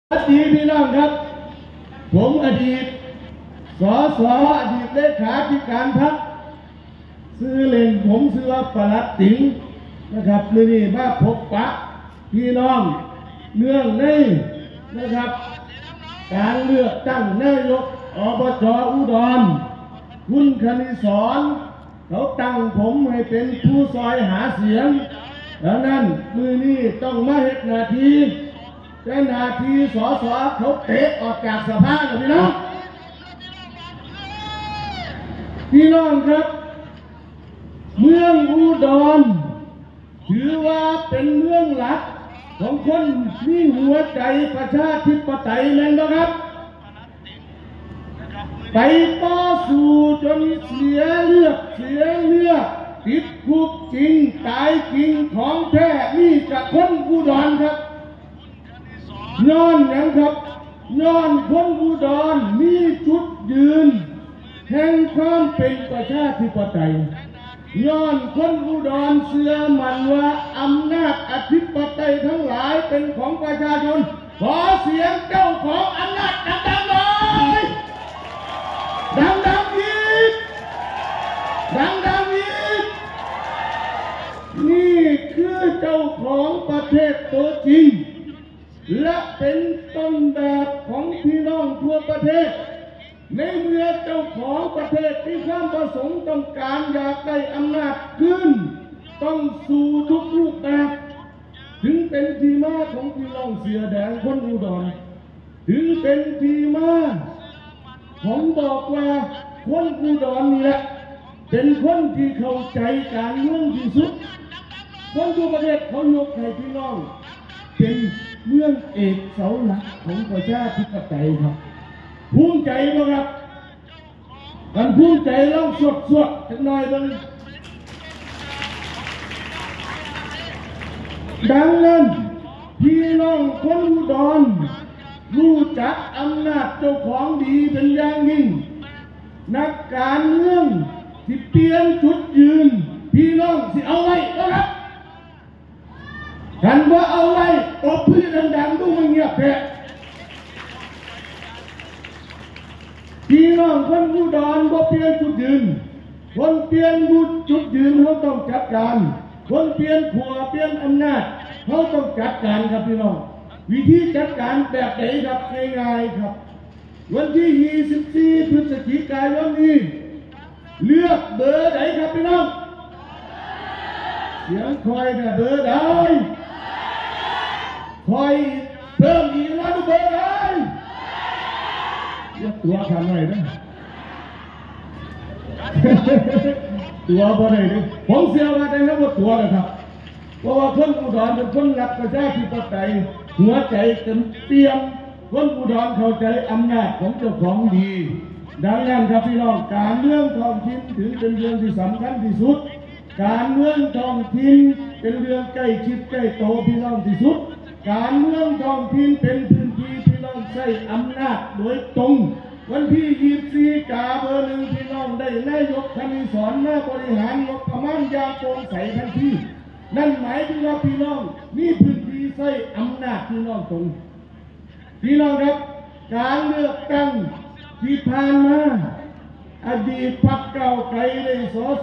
สวัสดีพี่น้องครับผมอดีตสสอดีตเลขาธิการพรรคซื้อเล่นผมซื้อว่าปลัดติ๋งนะครับนี่มาพบปะพี่น้องเนื่องในนะครับการเลือกตั้งนายกอบจ.อุดรคุณคณิศรเขาตั้งผมให้เป็นผู้ซอยหาเสียงดังนั้นมือนี้ต้องมาเฮ็ดหน้าที่แต่หน้าที่สสเขาเตะออกจากสภาแล้วพี่น้องครับเมืองอุดรถือว่าเป็นเมืองหลักของคนมีหัวใจประชาธิปไตยนั่นนะครับไปต่อสู้จนเสียเลือดติดคุกจริงตายจริงของแท้นี่กับคนอุดรครับย้อนอย่างครับย้อนคนอุดรมีจุดยืนแห่งความเป็นประชาธิปไตยย้อนคนอุดรเชื่อมั่นว่าอำนาจอธิปไตยทั้งหลายเป็นของประชาชนขอเสียงเจ้าของอำนาจดังๆหน่อยดังๆอีกนี่คือเจ้าของประเทศตัวจริงและเป็นต้นแบบของพี่น้องทั่วประเทศในเมื่อเจ้าของประเทศที่ความประสงค์ต้องการอยากได้อำนาจขึ้นต้องสู่ทุกรูปแบบถึงเป็นที่มาของพี่น้องเสือแดงคนอุดรถึงเป็นที่มาผมบอกว่าคนอุดรนี่แหละเป็นคนที่เข้าใจการเมืองที่สุดคนทั่วประเทศเขายกให้พี่น้องเป็นเมืองเอกเสาหลักของประชาธิปไตยครับภูมิใจไหมครับกันภูมิใจเล่าสดจังหน่อยบ้างดังนั้นพี่น้องคนอุดรรู้จักอำนาจเจ้าของดีเป็นอย่างยิ่งนักการเมืองที่เปลี่ยนจุดยืนพี่น้องสิเอาไว้นะครับกันว่าเอาไว้ตบพื้นดังๆดูไม่เงียบแพ้พี่น้องคนอุดรบ่เปลี่ยนจุดยืนคนเปลี่ยนจุดยืนเขาต้องจัดการคนเปลี่ยนขัวเปลี่ยนอำนาจเขาต้องจัดการครับพี่น้องวิธีจัดการแบบไหนครับง่ายๆครับวันที่24 พฤศจิกายนนี้เลือกเบอร์ไหนครับพี่น้องเสียงคอยเนี่ยเบอร์ใดคอยเพิ่มอีกว่าดูเบอร์ใดเรียกตัวทำไงนะตัวบ่ได้ดิผมเสียว่าได้แล้วว่าตัวเลยครับเพราะว่าคนอุดรเป็นคนรักประชาธิปไตยหัวใจเต็มเปี่ยมคนอุดรเข้าใจอำนาจของเจ้าของดีดังนั้นครับพี่น้องการเมืองท้องถิ่นถือเป็นเรื่องที่สำคัญที่สุดการเมืองท้องถิ่นเป็นเรื่องใกล้ชิดใกล้โตพี่น้องที่สุดการเมืองท้องถิ่นเป็นพื้นที่พี่น้องใช้อำนาจโดยตรงวันที่24 กาเบอร์ 1พี่น้องได้นายกคณิศรมาบริหารงบประมาณอย่างโปร่งใสทันทีนั่นหมายถึงว่าพี่น้องมีพื้นที่ใช้อำนาจพี่น้องตรงพี่น้องครับการเลือกตั้งที่ผ่านมาอดีตพรรคก้าวไกลได้สส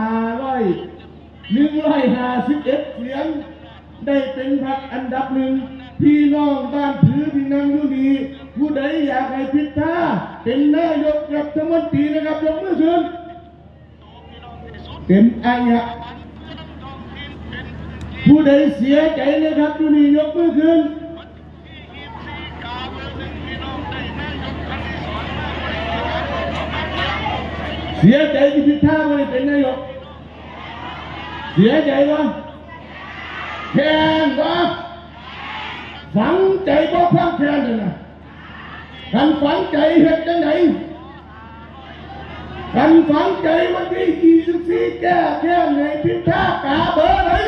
151 เสียงได้เป็นพรรคอันดับหนึ่งพี่น้องบ้านถือที่นั่งอยู่ดีผู้ใดอยากให้พิธาเป็นนายกรัฐมนตรีนะครับยกมือขึ้นเต็มอายะผู้ใดเสียใจนะครับอยู่นี่ยกมือขึ้นเสียใจที่พิธาไม่ได้เป็นนายกเสียใจวะแค้นวะฝังใจก็ความแค้นเลยนะกันฝังใจเหตุจังไหนกันฝังใจวันที่24 แก้แค้นในพิธากาเบอร์ไหน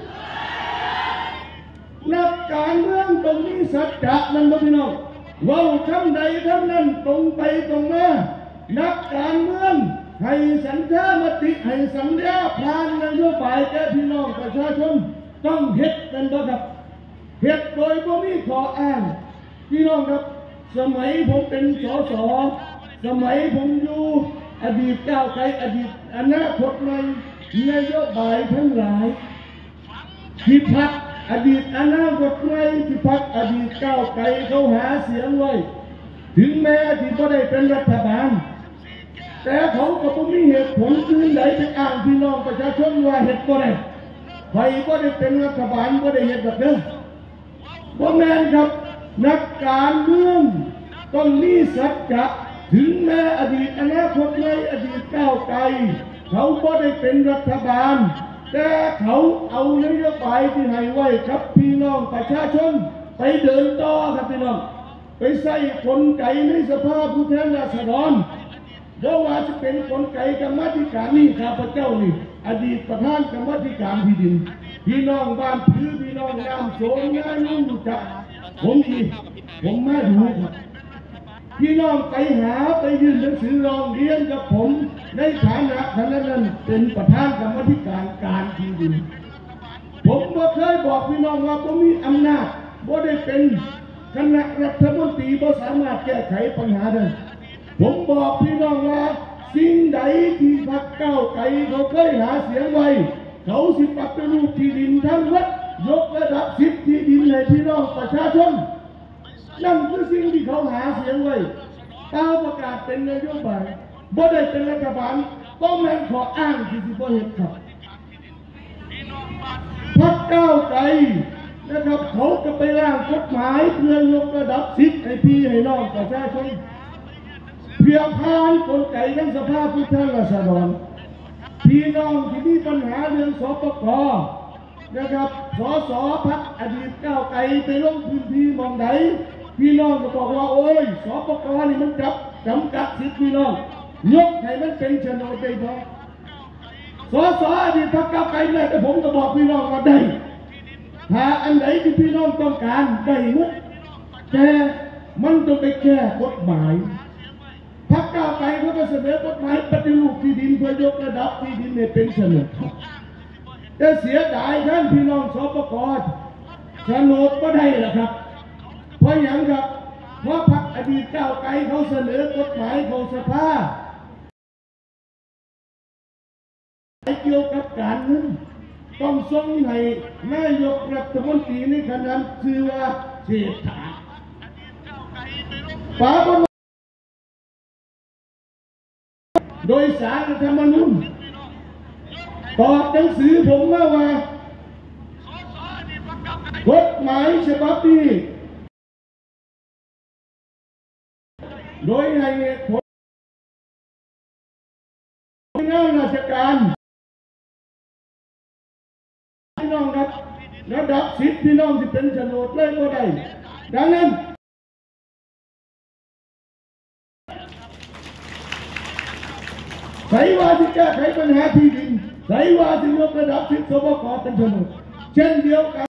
นักการเมืองตรงนี้สัจจะนั่นบ่พี่น้องว่าคำใดคำนั้นตรงไปตรงมานักการเมืองให้สัญญามติให้สัญญาผ่านนโยบายแก่พี่น้องประชาชนต้องเฮ็ดกันบ่ครับเฮ็ดโดยบ่มีข้ออ้างพี่องครับสมัยผมเป็นสสสมัยผมอยู่อดีตก้าวไกลอดีตอนาคตใหม่นโยบายทั้งหลายที่พรรคอดีตอนาคตใหม่ที่พรรคอดีตก้าวไกลเขาหาเสียงไว้ถึงแม้ที่ไม่ได้เป็นรัฐบาลแต่เขาก็ไม่มีเหตุผลอื่นใดไปอ้างพี่น้องประชาชนว่าเหตุผลใดใครก็ได้เป็นรัฐบาลก็ได้เหตุแบบเดิมว่าแม่นครับนักการเมืองต้องมีสัจจะถึงแม้อดีตอนาคตในอดีตก้าวไกลเขาก็ได้เป็นรัฐบาลแต่เขาเอานโยบายที่ให้ไว้ครับพี่น้องประชาชนไปเดินต่อครับพี่น้องไปใส่กลไกในสภาผู้แทนราษฎรเพราะว่าจะเป็นกลไกกรรมธิการนี่ข้าพเจ้านี่อดีตประธานกรรมธิการที่ดินพี่น้องบ้านพื้นพี่น้องน้ำโสมน้ำนุ่งจับผมมาดูครับพี่น้องไปหาไปยื่นหนังสือร้องเรียนกับผมในฐานะนั้นเป็นประธานกรรมธิการที่ดินผมบ่เคยบอกพี่น้องว่าผมมีอำนาจบ่ได้เป็นคณะรัฐมนตรีบ่สามารถแก้ไขปัญหาได้ผมบอกพี่น้องว่าสิ่งใดที่พรรคก้าวไกลเขาเคยหาเสียงไว้เขาสิปฏิรูปที่ดินทั้งวัดยกระดับสิทธิที่ดินให้พี่น้องประชาชนนั่นคือสิ่งที่เขาหาเสียงไว้ตามประกาศเป็นนโยบายบ่ได้เป็นรัฐบาลก็แม่นขออ้างที่สิบ่เห็นครับพรรคก้าวไกลนะครับเขาจะไปร่างกฎหมายเพื่อยกระดับสิทธิให้พี่ให้น้องประชาชนเพียงผ่านกลไกทั้งสภาผู้แทนราษฎรพี่น้องที่มีปัญหาเรื่องสปก.นะครับสสพรรคอดีตก้าวไกลไปลงพื้นที่มองไหนพี่น้องก็บอกว่าโอ้ยสปก.นี่มันจำกัดสิทธิพี่น้องยกให้มันเป็นโฉนดได้พอสสอดีตพรรคก้าวไกลเนี่ยแต่ผมก็บอกพี่น้องว่าได้ถ้าอันไหนที่พี่น้องต้องการได้หมดแต่มันต้องไปแก้กฎหมายพรรคก้าวไกลเขาก็เสนอกฎหมายปฏิรูปที่ดินเพื่อยกระดับที่ดินให้เป็นโฉนดแต่เสียดายท่านพี่น้องสปก.โฉนดก็ได้แหละครับเพราะอย่างครับเพราะพรรคอดีตก้าวไกลเขาเสนอกฎหมายของสภาเกี่ยวกับการเงินต้องส่งให้นายกรัฐมนตรีในขณะชื่อว่าเศรษฐาป่าบนโดยสารรัฐธรรมนูญตอบหนังสือผมมาว่ากฎหมายฉบับนี้โดยให้ผลงานราชการพี่น้องครับระดับสิทธิพี่น้องที่เป็นโฉนดเลยก็ได้ดังนั้นใส่ว่าที่แก้ไขปัญหาที่ดินใส่ว่าที่ยกระดับสิทธิสปก.เป็นโฉนดเช่นเดียวกัน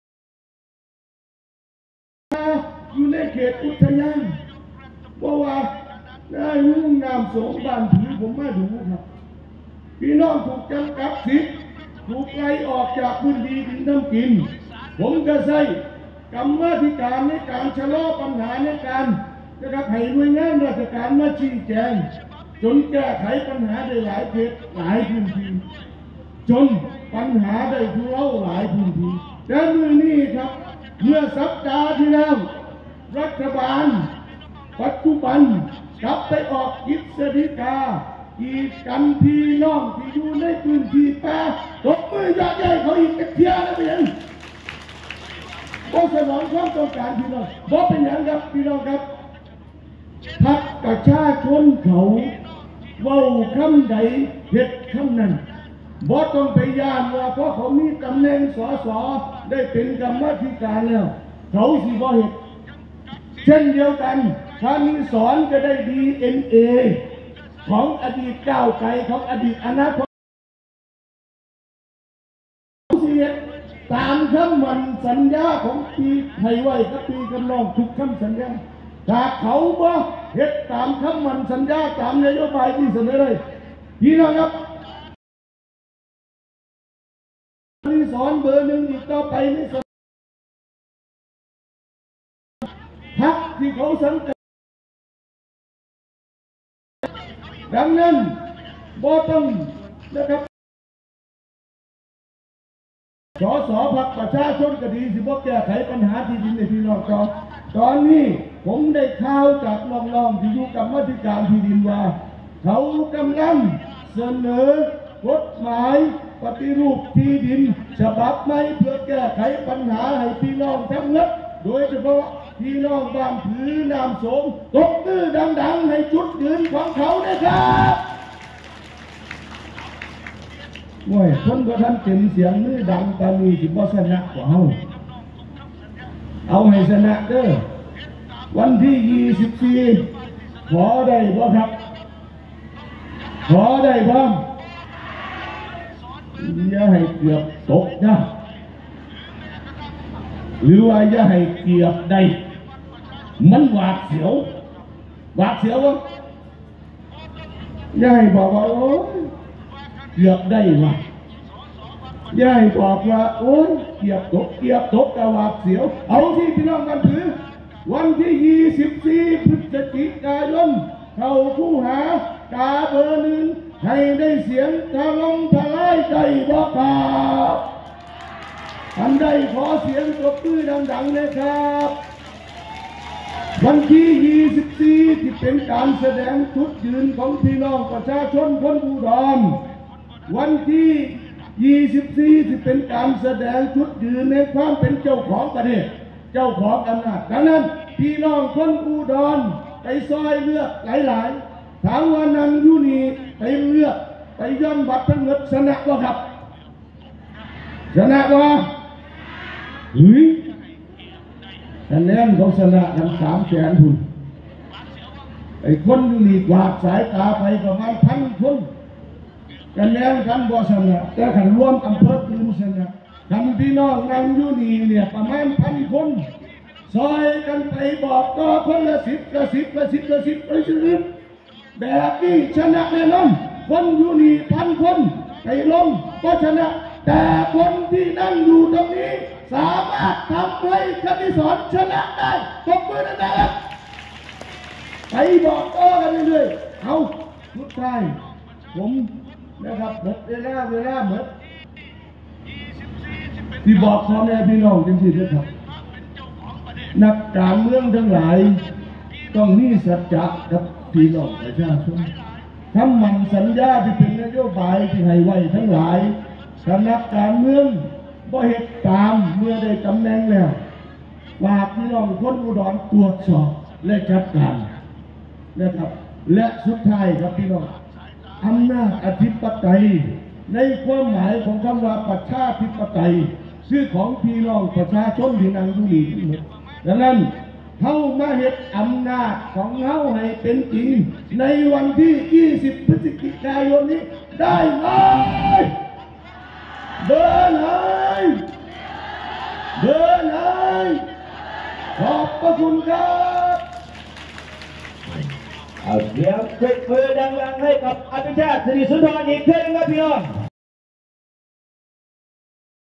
อยู่ในเขตอุทยานเพราะว่าได้รุ่งนามสงบ้านผีผมมาดูครับพี่น้องถูกจำกัดสิทธิ์ถูกไล่ออกจากพื้นที่ดินทำกินผมจะใช้กรรมาธิการในการชะลอปัญหาในการนะครับให้หน่วยงานราชการมาชี้แจงจนแก้ไขปัญหาได้หลายเขตหลายพื้นที่จนปัญหาได้ทุเลาหลายพื้นที่แต่เมื่อนี้ครับเมื่อสัปดาห์ที่แล้วรัฐบาลปัจจุบันกลับไปออกกฤษฎีกากีดกันพี่น้องที่อยู่ในพื้นที่ป่าตบมือยอดใหญ่เขาอีกเที่ยวแล้วเป็นยังบ่สนองความต้องการพี่น้องบ่เป็นอย่างครับพี่น้องครับพรรคประชาชนเขาเว้าคำใดเฮ็ดคำนั้นบ่ต้องไปย่านว่าเพราะเขามีตำแหน่งสสได้เป็นกรรมาธิการแล้วเขาสิบ่เฮ็ดเช่นเดียวกันถ้ามีสอนจะได้ DNA ของอดีตก้าวไกลของอดีตอนาคตตามคำมั่นสัญญาของปีไทยไว้กับปีกำนองทุกคำสัญญาถ้าเขาบ่เฮ็ดตามคำมั่นสัญญาตามนโยบายที่เสนอเลยพี่น้องครับมีสอนเบอร์หนึ่งอีกต่อไปนี่พรรคที่เขาสังกัดดังนั้นบ่ต้องนะครับสสพรรคประชาชนก็ดีสิบ่แก้ไขปัญหาที่ดินในพี่น้องตอนนี้ผมได้ข่าวจากน้องๆที่อยู่กรรมธิการที่ดินว่าเขากำลังเสนอกฎหมายปฏิรูปที่ดินฉบับใหม่เพื่อแก้ไขปัญหาให้พี่น้องทั้งนั้นโดยเฉพาะพี่น้องบ้านผือน้ำสมตบมือดังๆให้จุดยืนของเขานะครับง่วยคนก็ท่านเต็มเสียงมือดังตามีสิบ่ชนะกว่าเอาให้ชนะเด้อวันที่24ขอได้บ่ครับขอได้บ้างอย่าให้เกือบตกนะหรือว่าอย่าให้เกือบได้มันหวาดเสียววะอย่าให้บอกว่าโอ้ยเกือบได้วะอย่าให้บอกว่าโอ้ยเกือบตกแต่หวาดเสียวเอาที่พี่น้องกันถือวันที่24พฤศจิกายนเข้าผู้หากาเบอร์หนึ่งให้ได้เสียงทะลงทลายใจบ่ครับท่านได้ขอเสียงปรบมือดังๆนะครับวันที่24ที่เป็นการแสดงจุดยืนของพี่น้องประชาชนคนอุดรวันที่24ที่เป็นการแสดงจุดยืนในความเป็นเจ้าของประเทศเจ้าของอำนาจดังนั้นพี่น้องคนอุดรไปซอยเลือกหลายๆถามว่านั่งอยู่นี่ไปเลือกไปย้อนบัตรทั้งหมดชนะบ่ครับชนะบ่เฮ้ยคะแนนเขาชนะกัน300,000 หุ่นไอ้คนอยู่นี่กวาดสายตาไปประมาณ1,000 คนคะแนนกันบ่ชนะแต่ขันรวมอำเภอคืนชนะขันพี่น้องนั่งอยู่นี่เนี่ยประมาณ1,000 คนซอยกันไปบอกก็คนละ10แบบนี้ชนะแน่นอนคนอยู่นี่1,000 คนไปลงก็ชนะแต่คนที่นั่งอยู่ตรงนี้สามารถทำให้คณิสรชนะได้ตบมือนะครับไปบอกก็กันเรื่อยๆเอาสุดท้ายผมนะครับหมดเวลาหมดที่บอกพ่อแม่พี่น้องจริงๆด้วยครับนักการเมืองทั้งหลายต้องมีสัจจะกับพี่น้องประชาชนทำมันสัญญาที่เป็นนโยบายที่ให้ไว้ทั้งหลายคณะการเมืองบ่เหตุตามเมื่อได้ตำแหน่งแล้วฝากพี่น้องคนอุดรตรวจสอบและจัดการนะครับและสุดท้ายครับพี่น้องอำนาจอธิปไตยในความหมายของคำว่าประชาธิปไตยชื่อของพี่น้องประชาชนที่นั่งอยู่นี่ทั้งหมดดังนั้นเข้ามาเหตุอำนาจของเขาให้เป็นจริงในวันที่20 พฤศจิกายนนี้ได้เลยเดินเลยขอบพระคุณครับเอาเสียงปรบมือดังๆให้กับอภิชาติ สิริสุนทรอีกเท่านึงครับพี่น้อง